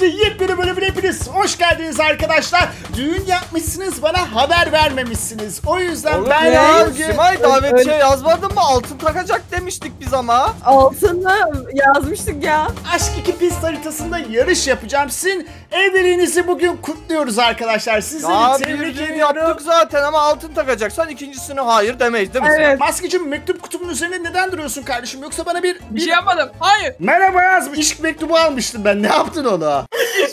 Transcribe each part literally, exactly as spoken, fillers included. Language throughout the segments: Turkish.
Minecraft'ın yepyeni bölümüne hepiniz hoş geldiniz arkadaşlar. Düğün yapmışsınız, bana haber vermemişsiniz. O yüzden Olur ben ya, bugün... Simay davetiye yazmadın mı? Altın takacak demiştik biz ama. Altını yazmıştık ya. Aşk iki pist haritasında yarış yapacağım. Sizin evliliğinizi bugün kutluyoruz arkadaşlar. Sizleri Ya tebrik bir gün ediyorum. yaptık zaten ama altın takacaksan ikincisine hayır demeyiz değil mi? Evet. Maskeciğim, mektup kutumun üzerinde neden duruyorsun kardeşim? Yoksa bana bir... Bir şey yapmadım. Hayır. Merhaba yazmış. İşk mektubu almıştım ben. Ne yaptın onu?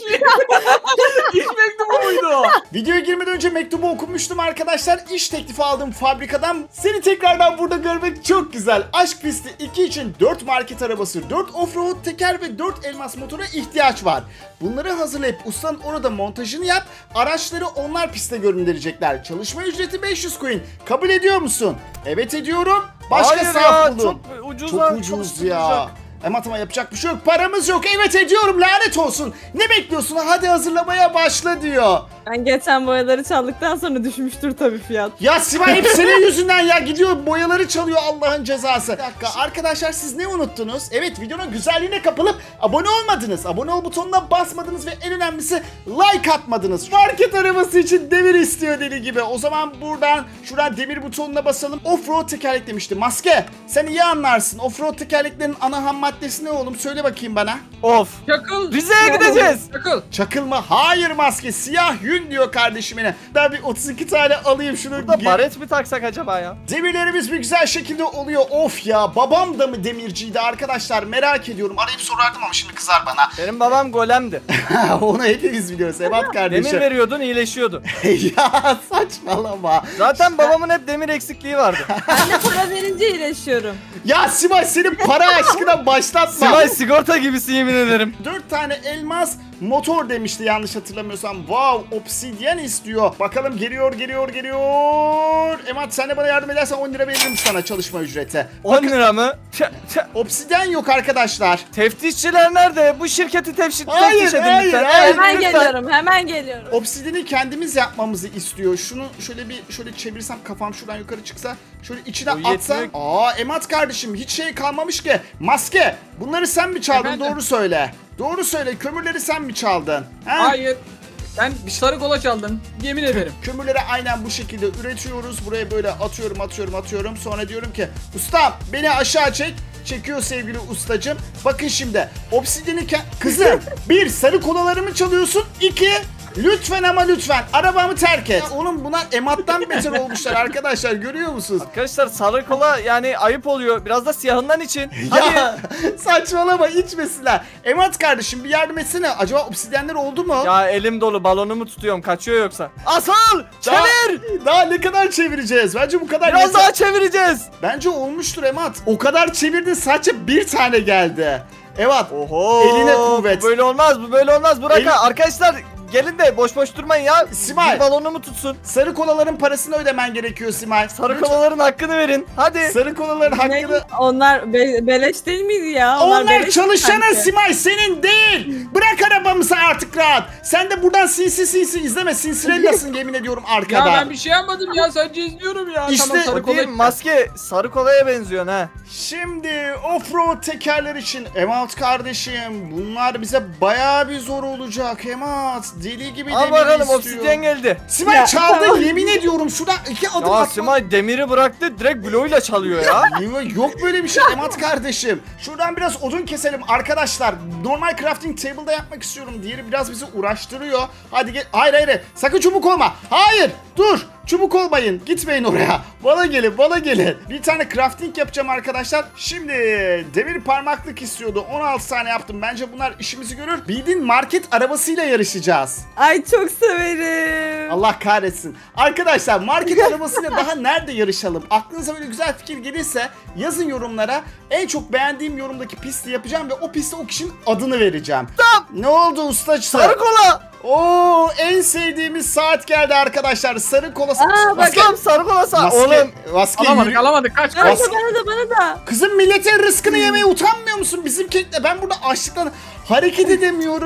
İş mektubu muydu o? Videoya girmeden önce mektubu okumuştum arkadaşlar. İş teklifi aldım fabrikadan. Seni tekrardan burada görmek çok güzel. Aşk pisti iki için dört market arabası, dört offroad teker ve dört elmas motora ihtiyaç var. Bunları hazırlayıp ustanın orada montajını yap. Araçları onlar piste gönderecekler. Çalışma ücreti beş yüz coin. Kabul ediyor musun? Evet ediyorum. Başka Hayır saf ya, bulun. çok ucuz. Çok ha, ucuz çok ya. ucuz. Ama tamam, yapacak bir şey yok. Paramız yok. Evet ediyorum, lanet olsun. Ne bekliyorsun? Hadi hazırlamaya başla diyor. Ben geçen boyaları çaldıktan sonra düşmüştür tabii fiyat. Ya Sibel, hep senin yüzünden ya, gidiyor boyaları çalıyor, Allah'ın cezası. Bir dakika arkadaşlar, siz ne unuttunuz? Evet, videonun güzelliğine kapılıp abone olmadınız. Abone ol butonuna basmadınız ve en önemlisi like atmadınız. Market arabası için demir istiyor deli gibi. O zaman buradan şuradan demir butonuna basalım. Offroad tekerlek demişti. Maske, sen iyi anlarsın. Offroad tekerleklerin ana ham maddesi ne oğlum? Söyle bakayım bana. Of. Çakıl. Rize'ye gideceğiz. Çakıl. Çakıl mı? Hayır Maske. Siyah yün diyor kardeşimine. Ben bir otuz iki tane alayım şunu. Burada baret mi taksak acaba ya? Demirlerimiz bir güzel şekilde oluyor. Of ya, babam da mı demirciydi arkadaşlar, merak ediyorum. Arayıp sorardım ama şimdi kızar bana. Benim babam golemdi. Onu hepimiz biliyoruz Ebat kardeşim. Demir veriyordun, iyileşiyordun. Ya saçmalama. Zaten babamın hep demir eksikliği vardı. Ben de para verince iyileşiyorum. Ya Sibel, senin para aşkına başlatma. Simay sigorta gibisin yemin ederim. Dört tane elmas motor demişti yanlış hatırlamıyorsam. Wow, obsidyen istiyor. Bakalım geliyor geliyor geliyor. Emat, sen de bana yardım edersen on lira veririm sana çalışma ücreti. on lira mı? Tüh, tüh. Obsidyen yok arkadaşlar. Teftişçiler nerede? Bu şirketi teftiş, Hayır, teftiş edin hayır, lütfen. hayır. Hemen lütfen. geliyorum, hemen geliyorum. Obsidiyeni kendimiz yapmamızı istiyor. Şunu şöyle bir şöyle çevirsem, kafam şuradan yukarı çıksa, şöyle içine O atsam. yetmiyor. Aa Emat kardeşim, hiç şey kalmamış ki. Maske, bunları sen mi çaldın? Efendim? Doğru söyle. Doğru söyle, kömürleri sen mi çaldın? Ha? Hayır. Ben bir sarı kola çaldım. Yemin ederim. Kömürleri aynen bu şekilde üretiyoruz. Buraya böyle atıyorum atıyorum atıyorum. Sonra diyorum ki ustam beni aşağı çek. Çekiyor sevgili ustacım. Bakın şimdi obsidiyeni ke- kızım, bir, sarı kolalarımı çalıyorsun. İki, lütfen ama lütfen arabamı terk et. Ya oğlum, bunlar emattan beter olmuşlar arkadaşlar, görüyor musunuz? Arkadaşlar sarı kola yani ayıp oluyor. Biraz da siyahından için. Hadi. Ya saçmalama, içmesinler. Emat kardeşim bir yardım etsene. Acaba obsidyenler oldu mu? Ya elim dolu, balonumu tutuyorum, kaçıyor yoksa. Asıl! Daha- Çevir! Daha ne kadar çevireceğiz? Bence bu kadar Biraz yeter. daha çevireceğiz. Bence olmuştur Emat. O kadar çevirdin, sadece bir tane geldi. Evet. Oho! Eline kuvvet. Bu böyle olmaz, bu böyle olmaz. Bırak El- ha. Arkadaşlar gelin de boş boş durmayın ya. Simay. Bir balonumu tutsun. Sarı kolaların parasını ödemen gerekiyor Simay. Sarı Lütfen. kolaların hakkını verin. Hadi. Sarı kolaların Ne? hakkını... Onlar be- beleş değil miydi ya? Onlar beleş çalışanın sanki. Simay, senin değil. Bırak arabamızı artık rahat. Sen de buradan sinsi sinsi izleme. Sinsirellasın yemin ediyorum arkada. Ya ben bir şey yapmadım ya. Sadece izliyorum ya. İşte- tamam, sarı O değil, kola. maske sarı kolaya benziyorsun ha. Şimdi offroad tekerler için Emat kardeşim, bunlar bize bayağı bir zor olacak Emat. Deli gibi Al demir bakalım, istiyor. obsidyen geldi. Simay Ya, çaldı tamam. yemin ediyorum, şuradan iki adım Ya atma. Simay demiri bıraktı, direkt bloğuyla çalıyor ya. Yok böyle bir şey Emat kardeşim. Şuradan biraz odun keselim arkadaşlar. Normal crafting table'da yapmak istiyorum. Diğeri biraz bizi uğraştırıyor. Hadi gel. Hayır hayır. Sakın çubuk olma. Hayır. Dur. Çubuk olmayın. Gitmeyin oraya. Bana gelin, bana gelin. Bir tane crafting yapacağım arkadaşlar. Şimdi demir parmaklık istiyordu. on altı tane yaptım. Bence bunlar işimizi görür. Bildiğin market arabasıyla yarışacağız. Ay çok severim. Allah kahretsin. Arkadaşlar market arabasıyla daha nerede yarışalım? Aklınıza böyle güzel fikir gelirse yazın yorumlara. En çok beğendiğim yorumdaki pisti yapacağım ve o piste o kişinin adını vereceğim. Tamam. Ne oldu ustacı? Sarı kola. Oo, en sevdiğimiz saat geldi arkadaşlar. Sarı kola. Aa, bak- Tamam, sarı kola sağ. Maske, Oğlum. maske Alamadık yürü- alamadık. Kaç Bana kaç. da bana da bana da. Kızım, milletin rızkını yemeye utanmıyor musun? Bizim kekle ben burada açlıktan hareket edemiyorum.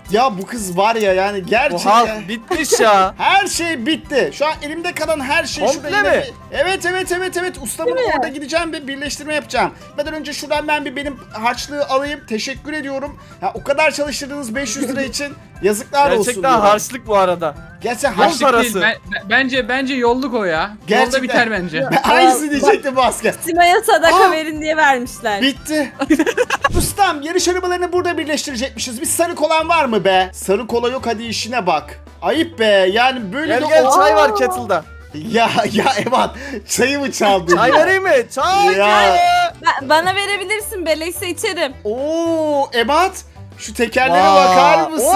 Ya bu kız var ya yani Bu gerçekten. halk bitmiş ya. Her şey bitti. Şu an elimde kalan her şey Komple şurada. mi? yine- Evet evet evet evet. Ustamın Değil mi? orada gideceğim ve birleştirme yapacağım. Ben önce şuradan ben bir benim harçlığı alayım. Teşekkür ediyorum. Ya, o kadar çalıştırdığınız beş yüz lira için yazıklar olsun. Gerçekten diyorum. harçlık bu arada. Gerçekten Yol harçlık. parası. Değil, ben- ben- bence bence yolluk o ya. Gerçekten. Yolda biter bence. Ben aynısını diyecektim Baskı. Sima'ya sadaka Aa! verin diye vermişler. Bitti. Ustam yarış arabalarını burada birleştirecekmişiz. Bir sarı kolan var mı be? Sarı kola yok hadi işine bak. Ayıp be yani böyle Gel de gel o- çay var kettle'da. Ya ya Evan çayı mı çaldın? Çay ya? vereyim mi? Çay. Ya. Ba- bana verebilirsin beleşse içerim. Oo Ebat şu tekerlere Vay. bakar mısın?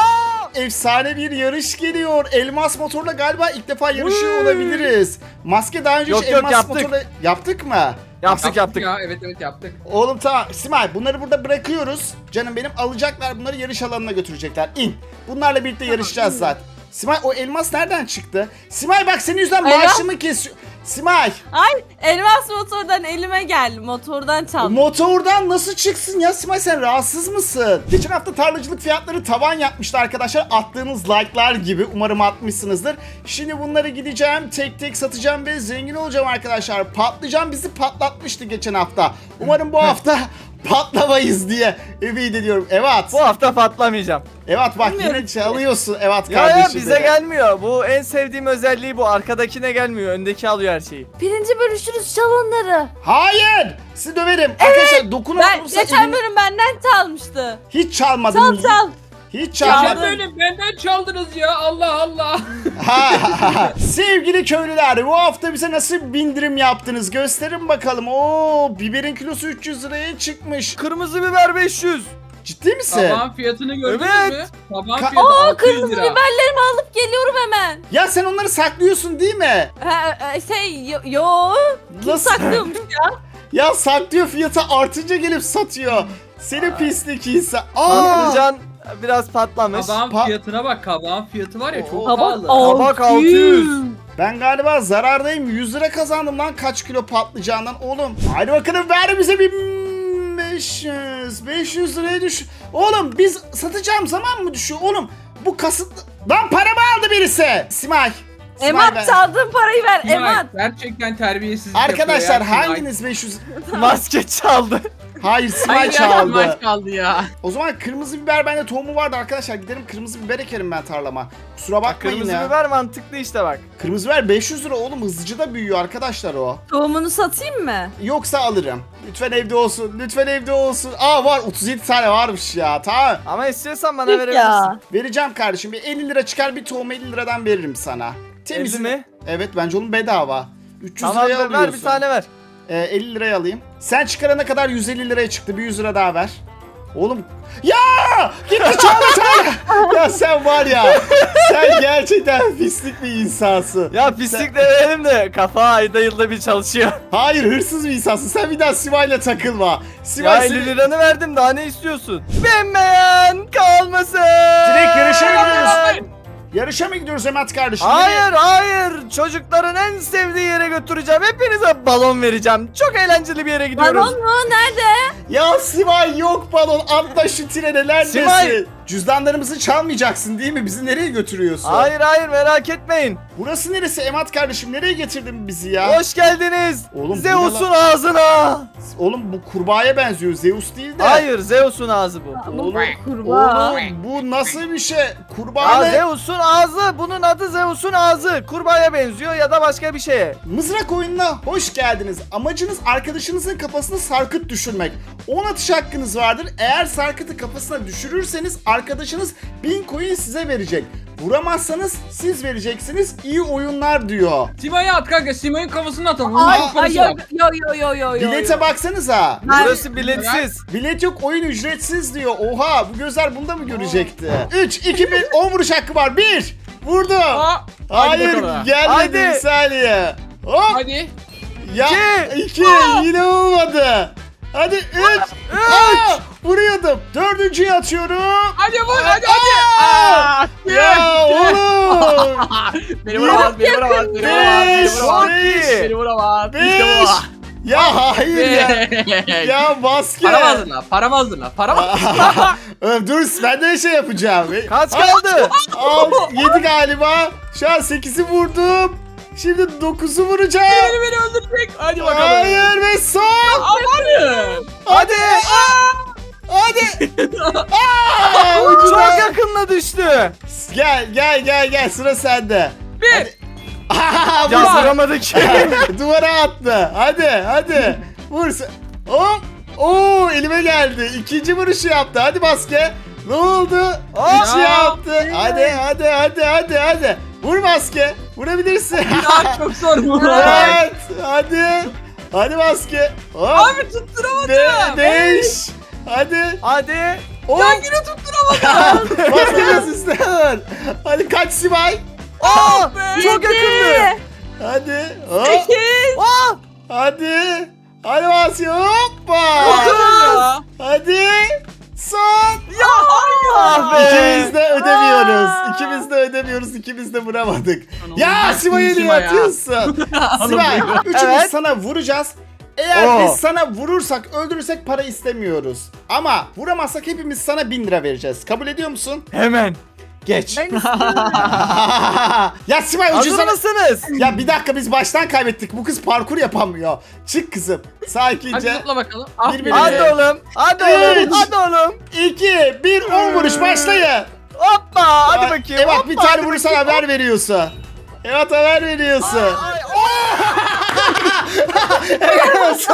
Oo. Efsane bir yarış geliyor. Elmas motorla galiba ilk defa yarışıyor Uy. olabiliriz. Maske daha önce Yok, hiç yok, elmas yaptık. motorla yaptık mı? Yaptık yaptık. Ya evet evet yaptık. Oğlum tamam. Simay bunları burada bırakıyoruz. Canım benim alacaklar bunları yarış alanına götürecekler. İn. Bunlarla birlikte yarışacağız zaten. Simay o elmas nereden çıktı? Simay bak senin yüzünden Elmas- maaşımı kesiyor. Simay Ay elmas motordan elime geldi. Motordan çaldım. motordan nasıl çıksın ya Simay sen rahatsız mısın? Geçen hafta tarlacılık fiyatları tavan yapmıştı arkadaşlar. Attığınız like'lar gibi umarım atmışsınızdır. Şimdi bunları gideceğim tek tek satacağım ve zengin olacağım arkadaşlar. Patlıcan bizi patlatmıştı geçen hafta. Umarım bu hafta patlamayız diye ümit ediyorum. Evet. Bu hafta patlamayacağım. Evet bak Bilmiyorum yine ki. çalıyorsun. Evet Ya ya kardeşim. bize gelmiyor. Bu en sevdiğim özelliği bu. Arkadakine gelmiyor. Öndeki alıyor her şeyi. Birinci bölüşürüz çal onları. Hayır. Sizi döverim. Arkadaşlar dokunan Ben olursa geçen elini- bölüm benden çalmıştı. hiç çalmadım. Çal çal. Hiç Çaldın. çalmadım. Ya böyle benden çaldınız ya Allah Allah. Ha, ha, ha. Sevgili köylüler bu hafta bize nasıl bir indirim yaptınız gösterin bakalım. Oo biberin kilosu üç yüz liraya çıkmış. Kırmızı biber beş yüz. Ciddi misin? Taban fiyatını gördünüz Evet. mü? Taban Ka- fiyatı Aa altı yüz kırmızı lira. biberlerimi alıp geliyorum hemen. Ya sen onları saklıyorsun değil mi? Ha, e, şey yo, yo. Kim Nasıl? saklıyormuş ya? Ya saklıyor fiyatı artınca gelip satıyor. Seni pislik insan. Aa! Patlıcan biraz patlamış. Kabağın Pa- fiyatına bak kabağın fiyatı var ya çok Kabak pahalı. Kabak altı yüz. Ben galiba zarardayım. yüz lira kazandım lan kaç kilo patlıcandan oğlum. Hadi bakalım ver bize bir beş yüz. beş yüz liraya düş. Oğlum biz satacağım zaman mı düşüyor oğlum? Bu kasıtlı. Lan paramı aldı birisi. Simay. Simay Emat ben- çaldığın parayı ver Simay, Emat. gerçekten terbiyesizlik Arkadaşlar yapıyor ya, Simay. hanginiz beş yüz? Maske çaldı. Hayır Simay Hayır ya, çaldı. maç kaldı ya. O zaman kırmızı biber bende tohumu vardı arkadaşlar. Giderim kırmızı biber ekerim ben tarlama. Kusura bakmayın Kırmızı ya. biber mantıklı işte bak. Kırmızı biber beş yüz lira oğlum hızlıca da büyüyor arkadaşlar o. Tohumunu satayım mı? Yoksa alırım. Lütfen evde olsun. Lütfen evde olsun. Aa var otuz yedi tane varmış ya. Tamam. Ama istiyorsan bana Tüh verebilirsin. ya. Vereceğim kardeşim. Bir elli lira çıkar bir tohum elli liradan veririm sana. Temiz elli mi? Evet bence onun bedava. üç yüz Tamam liraya ver, alıyorsun. ver bir tane ver. Ee, elli liraya alayım. Sen çıkarana kadar yüz elli liraya çıktı. Bir yüz lira daha ver. Oğlum ya gitti çaldı çaldı. Ya sen var ya sen gerçekten pislik bir insansın. Ya pislik de verelim de kafa ayda yılda bir çalışıyor. Hayır hırsız bir insansın. Sen bir daha Simay'la takılma. Ya Sivay elli seni... liranı verdim daha ne istiyorsun? Bilmeyen kalmasın. Direkt yarışa mı gidiyoruz? Yarışa mı gidiyoruz Emat kardeşim? Hayır hayır çocukların en sevdiği yere götüreceğim. Hepinize balon vereceğim. Çok eğlenceli bir yere gidiyoruz. Balon mu? Nerede? Ya Sivay yok balon. Atla şu trene neredesin? Sivay! Cüzdanlarımızı çalmayacaksın değil mi? Bizi nereye götürüyorsun? Hayır hayır merak etmeyin. Burası neresi Emat kardeşim? Nereye getirdin bizi ya? Hoş geldiniz. Oğlum, bu ne Zeus'un lan? ağzına. Oğlum bu kurbağaya benziyor. Zeus değil de. Hayır Zeus'un ağzı bu. Bu Oğlum, kurbağa. Oğlum bu nasıl bir şey? Kurbağa Ya ne? Zeus'un ağzı. Bunun adı Zeus'un ağzı. Kurbağaya benziyor ya da başka bir şeye. Mızrak oyununa hoş geldiniz. Amacınız arkadaşınızın kafasına sarkıt düşürmek. on atış hakkınız vardır. Eğer sarkıtı kafasına düşürürseniz arkadaşınız bin coin size verecek. Vuramazsanız siz vereceksiniz. İyi oyunlar diyor. Simay'a at kanka Simay'ın kafasına atalım. Onun Ay, çok ay parası yo var. yo yo yo yo yo. Bilete baksanıza. Ben- Burası biletsiz. Bilet yok oyun ücretsiz diyor. Oha bu gözler bunu da mı görecekti? üç, iki, bir on vuruş hakkı var. bir. Vurdu. Aa, hadi Hayır bakalım. gelmedi Haydi. bir saniye. Hop. Hadi. Ya İki. iki yine olmadı. Hadi üç. Aa, vuruyordum. Dördüncüyü atıyorum. Hadi vur hadi Aa! hadi. Aa, Ya oğlum. Beni vuramaz, beni vuramaz, beni vuramaz, beni Beş. vuramaz. Beş. Beni vuramaz. İşte Beş. bu. Ya hayır ya. Ya maske. Paramı hazırla, paramı hazırla, paramı Öf, dur ben de şey yapacağım. Kaç kaldı? yedi galiba. Şu an sekizi vurdum. Şimdi dokuzu vuracağım. Beni beni öldürecek. Hadi bakalım. Hayır ve son. Amanın. Hadi. Hadi. Aa, Çok ucuna. yakınına düştü. Gel gel gel gel sıra sende. Bir. Hadi. Ya Vur. sıramadık. Duvara attı. Hadi hadi. Vur. Hop. Oo elime geldi. İkinci vuruşu yaptı. Hadi maske. Ne oldu? Aa. Üçü yaptı. Hadi hadi hadi hadi hadi. Vur maske. Vurabilirsin. Ya çok zor bu. Evet. Hadi. Hadi maske. Hop. Abi tutturamadım. Be beş. Hadi. Hadi. On. Ya yine tutturamadım. Maske asistan. Hadi kaç Simay. Aa, be. çok yakındı. Hadi. Hop. sekiz. Aa, Hadi. Hadi maske. Hoppa. Ya. Hadi. Son. Ya hayır. Ah be. İkimiz de ödemiyoruz. İkimiz de ödemiyoruz. İkimiz de vuramadık. Lan Ya oğlum, Sima'yı niye Sima ya. atıyorsun? Sima üçümüz Evet. sana vuracağız. Eğer Oo. biz sana vurursak, öldürürsek para istemiyoruz. Ama vuramazsak hepimiz sana bin lira vereceğiz. Kabul ediyor musun? Hemen. Geç. Ben istiyorum. Ya Simay ucuz Hazır sana... mısınız? Ya bir dakika biz baştan kaybettik. Bu kız parkur yapamıyor. Çık kızım. Hadi Sakince. zıpla bakalım. Ah Bir- bir Hadi oğlum. Hadi oğlum. Üç. Hadi oğlum. iki, bir, on vuruş başlayın. Hoppa. Hadi bakayım. Evet hoppa, bir tane hadi vurursan bakayım. haber veriyorsun. Evet haber veriyorsun. Ay, Helal olsun.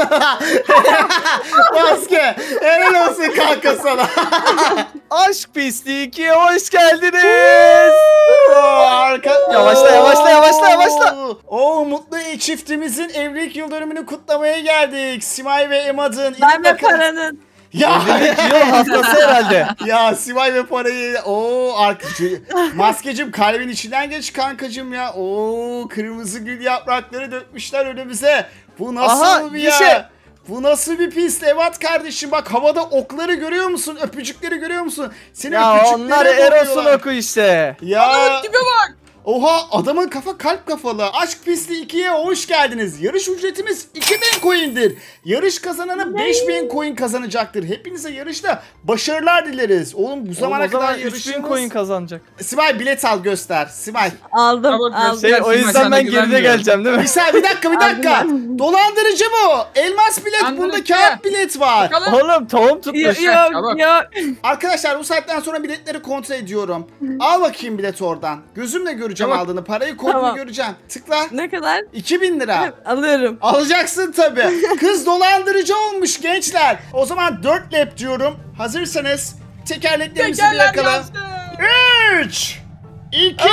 Maske. Helal olsun kanka sana. Aşk pisliği ikiye hoş geldiniz. Oo, Arka... Yavaşla, yavaşla, yavaşla, yavaşla. Oo mutlu çiftimizin evlilik yıl dönümünü kutlamaya geldik. Simay ve Emad'ın. Ben ve paranın. Ya. Evlilik yıl haftası herhalde. Ya Simay ve parayı. Oo arkacı. Maskecim kalbin içinden geç kankacım ya. Oo kırmızı gül yaprakları dökmüşler önümüze. Bu nasıl Aha, bir gişe. ya? Bu nasıl bir pist Evet kardeşim bak havada okları görüyor musun? Öpücükleri görüyor musun? Seni Ya öpücüklere onlar Eros'un boğuyorlar. oku işte. Ya Tipe bak. oha adamın kafa kalp kafalı. Aşk Pisti ikiye hoş geldiniz. Yarış ücretimiz iki bin coin'dir. Yarış kazananı beş bin coin kazanacaktır. Hepinize yarışta başarılar dileriz. Oğlum bu zamana Oğlum, o zaman kadar üç bin yarıştığımız... coin kazanacak. Simay bilet al göster. Simay. Aldım Tamam, aldım. Şey, o yüzden ben geride geleceğim değil mi? Bir saniye bir dakika bir dakika. Aldım Dolandırıcı bu. Elmas bilet Dolandırıcı. bunda kağıt bilet var. Bakalım. Oğlum tohum tutmuş. Yok Çabuk. yok yok. Arkadaşlar bu saatten sonra biletleri kontrol ediyorum. Al bakayım bilet oradan. Gözümle göreceğim Tamam. aldığını. Parayı kontrol Tamam. göreceğim. Tıkla. Ne kadar? iki bin lira. Alıyorum. Alacaksın tabi. Kız dolandırıcı olmuş gençler. O zaman dört lap diyorum. Hazırsanız tekerleklerimizi bir Tekerler yakalım. yansın. üç, iki,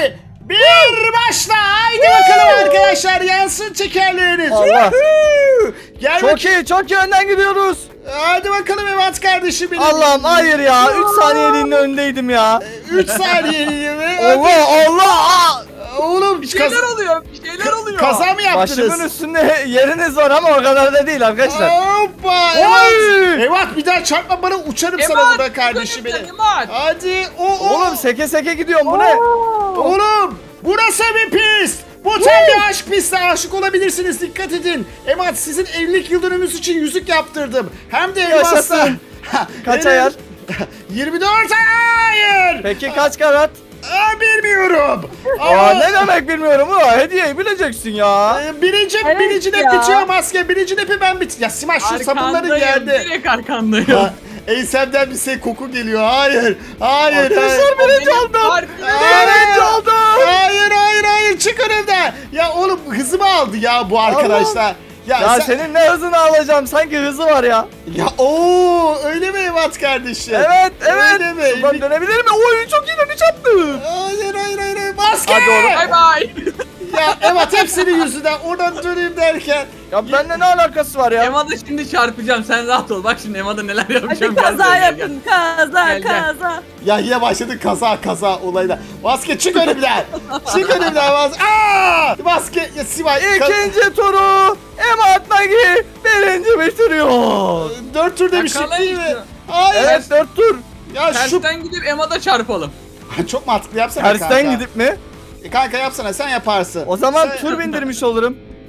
bir başla. Haydi bakalım arkadaşlar yansın tekerleriniz. Allah. Yuhuu. Gel Çok bakayım. iyi, çok iyi önden gidiyoruz. Hadi bakalım Evat kardeşim benim. Allah'ım hayır ya. üç saniyeliğine öndeydim ya. üç saniyeliğine mi? Allah Allah. Oğlum Bir kaz- şeyler oluyor. Bir şeyler oluyor. kaza mı yaptınız? Başımın üstünde yeriniz var ama o kadar da değil arkadaşlar. Hoppa. Oy. Evet. Evet bir daha çarpma bana uçarım sana Emat, burada kardeşim dikkat benim. et, Emat. Hadi. O, o. Oğlum seke seke gidiyorum bu ne? Oğlum burası bir pist. Bu tam bir aşk pisti. Aşık olabilirsiniz. Dikkat edin. Emat sizin evlilik yıl dönümünüz için yüzük yaptırdım. Hem de elmasla. Yaşasın. Kaç Benim- ayar? yirmi dört hayır. Peki kaç karat? Aa, bilmiyorum. Aa, Ama- ne demek bilmiyorum ama hediyeyi bileceksin ya. Ee, Birinci, Evet birinci ya. de bitiyor maske. Birinci depi ben bit. Ya Simay şu sabunları Arkandayım, geldi. direkt arkandayım. Ha, Ensemden bir şey koku geliyor. Hayır. Hayır. hayır. Arkadaşlar birinci Benim oldum. var. Birinci oldum. Hayır hayır hayır çık önümden. Ya oğlum hızımı aldı ya bu arkadaşlar. Ya, Ya sen- senin ne hızını alacağım? Sanki hızı var ya. Ya ooo öyle mi Evat kardeşim? Evet, evet. Öyle mi? Şuradan dönebilir mi? Oy çok iyi dönüş yaptı. Hayır hayır hayır. hayır. Maske. Hadi oğlum. Bay bay. Ya Evat hep senin yüzünden oradan döneyim derken. Ya benimle ne alakası var ya? Emad'a şimdi çarpacağım. Sen rahat ol. Bak şimdi Emad'a neler Hadi yapacağım. Gel kaza buraya, gel, yapın. Kaza Gel, gel. kaza. Ya yine başladı kaza kaza olayla. Maske çık önümden. Çık önümden maske. Aaa! Maske ya Sivay. ka- İkinci turu Emat Nagi birinci bitiriyor. Dört tur demiştik Yakalayın değil mi? şunu. Hayır. Evet dört tur. Ya şu Tersten gidip Emad'a çarpalım. çok mantıklı yapsana kanka. Tersten gidip mi? E kanka yapsana sen yaparsın. O zaman Sen- tur bindirmiş olurum.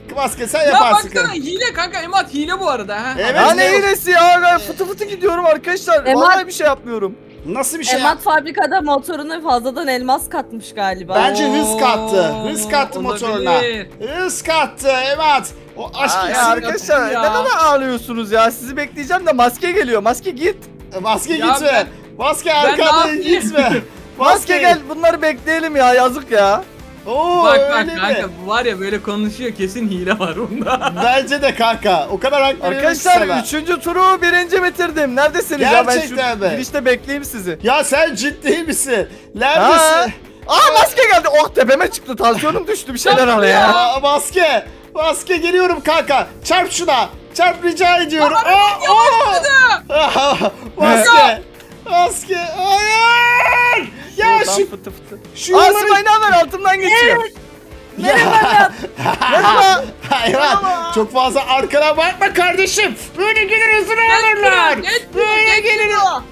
Maske sen Ya yaparsın. baksana hile kanka Emat hile bu arada ha. Evet. Ya ne ne- hilesi ya? Ben fıtı fıtı gidiyorum arkadaşlar. Emat- Vallahi bir şey yapmıyorum. Nasıl bir şey? Emat fabrikada motoruna fazladan elmas katmış galiba. Bence hız kattı. Oo, Hız kattı motoruna. olabilir. Hız kattı evet. O aşk Aa, ya iksiri- arkadaşlar ya. ne kadar ağlıyorsunuz ya? Sizi bekleyeceğim de maske geliyor. Maske git. Maske Ya gitme. ben- Maske ne arkadan yapayım? gitme. Maske gel bunları bekleyelim ya yazık ya. Oo Bak bak öyle mi? kanka bu var ya böyle konuşuyor kesin hile var bunda. Bence de kanka. O kadar hak veriyorum Arkadaşlar sana. üçüncü turu birinci bitirdim. Neredesiniz ya? Ben Gerçekten şu mi? girişte bekleyeyim sizi. Ya sen ciddi misin? Ha? Neredesin? Aa maske geldi. Oh tepeme çıktı. Tansiyonum düştü. Bir şeyler al ya. Aa, maske. Maske geliyorum kanka. Çarp şuna. Çarp rica ediyorum. Aa, aa. Maske. Maske. Hayır. Ya Şuradan şu fıtı fıtı. şu Aa yolları- Simay ne haber? Altımdan geçiyor. Ya. Merhaba. Hayvan. Çok fazla arkana bakma kardeşim. Böyle gelir hızını alırlar. Böyle gelir. Aa.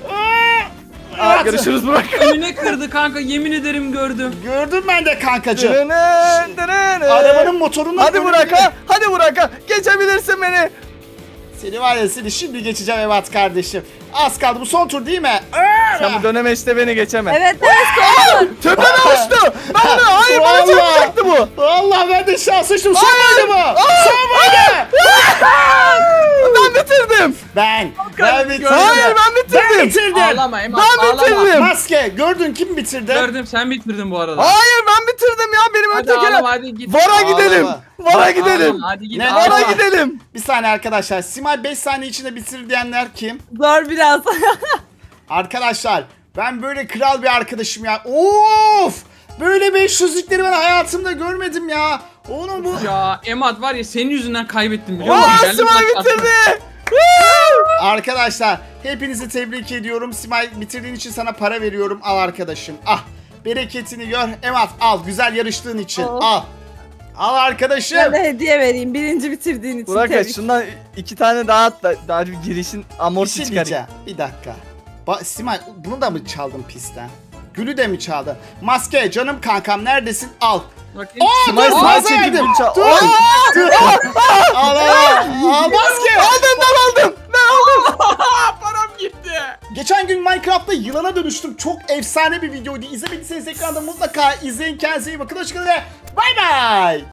Aa, Evet. görüşürüz Burak. Önüne kırdı kanka yemin ederim gördüm. Gördüm ben de kankacı. Dırının, dırının. Arabanın motorundan Hadi böyle Burak bir- ha. Hadi Burak ha. Geçebilirsin beni. Seni var ya seni şimdi geçeceğim evet kardeşim. Az kaldı bu son tur değil mi? Sen bu dönemeçte beni geçeme. Evet evet son. Tepeme uçtu. Ben onu hayır bana Vallahi. çarpacaktı bu. Vallahi ben de şans sıçtım. Son muydu bu? Son muydu? Ben bitirdim. Ben. Ben bitirdim. Hayır ben Ben bitirdim. bitirdim. Ağlama Emat Ben ağlama. bitirdim. Maske gördün kim bitirdi? Gördüm sen bitirdin bu arada. Hayır ben bitirdim ya benim Hadi ön tekerlem. ağlama hadi git. Vara Ağlama. gidelim. Vara gidelim. Ağlama, hadi git. Ne- ağlama. Vara gidelim. Bir saniye arkadaşlar. Simay beş saniye içinde bitir diyenler kim? Zor biraz. Arkadaşlar ben böyle kral bir arkadaşım ya. Of! Böyle beş yüzlükleri ben hayatımda görmedim ya. Oğlum bu... Ya Emat var ya senin yüzünden kaybettim biliyor musun? Aa Geldim Simay bak- bitirdi. Arkadaşlar hepinizi tebrik ediyorum. Simay bitirdiğin için sana para veriyorum. Al arkadaşım. Ah bereketini gör. Emat al güzel yarıştığın için. Oh. Al. Al arkadaşım. Ben de hediye vereyim birinci bitirdiğin için. Burak tebrik. şundan iki tane daha at da daha bir girişin Bir amorti şey çıkarayım. diyeceğim. Bir dakika. Ba Simay bunu da mı çaldın pistten? Gülü de mi çaldın? Maske canım kankam neredesin? Al. Bakayım. Aa Simay dur Simay fazla çekip verdim. gül çal. Dur. Ay, Dur. Al al al. Al maske. aldım ben aldım. Ben aldım. Aa, param gitti. Geçen gün Minecraft'ta yılana dönüştüm. Çok efsane bir videoydu. İzlemediyseniz ekranda mutlaka izleyin. Kendinize iyi bakın. Hoşçakalın. Bay bay.